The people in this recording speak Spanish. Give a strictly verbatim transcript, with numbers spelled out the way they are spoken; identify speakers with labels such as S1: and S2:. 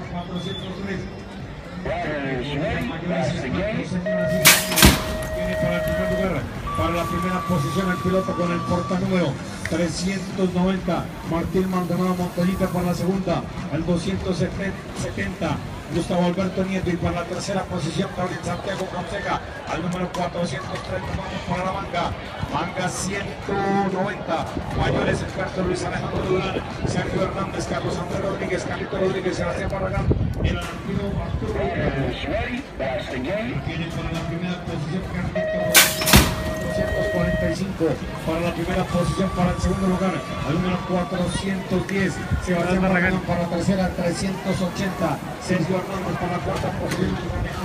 S1: cuatrocientos tres.
S2: Tiene para el primer lugar, para la primera posición el piloto con el portanúmero trescientos noventa, Martín Maldonado Montañita. Para la segunda, el doscientos setenta, Gustavo Alberto Nieto. Y para la tercera posición, Gabriel Santiago Fonseca, al número cuatrocientos treinta, vamos para la manga, manga ciento noventa, mayores expertos Luis Alejandro Durán, Sergio Hernández, Carlos Andrés Rodríguez, Carlito Rodríguez, Sebastián Barragán, el arquero Arturo tiene para la primera posición Carlito cuatrocientos cuarenta y cinco, para la primera posición. Para el segundo lugar, al número cuatrocientos diez, Sebastián Barragán. Para la tercera, trescientos ochenta, Sergio Hernández. Para la cuarta posición,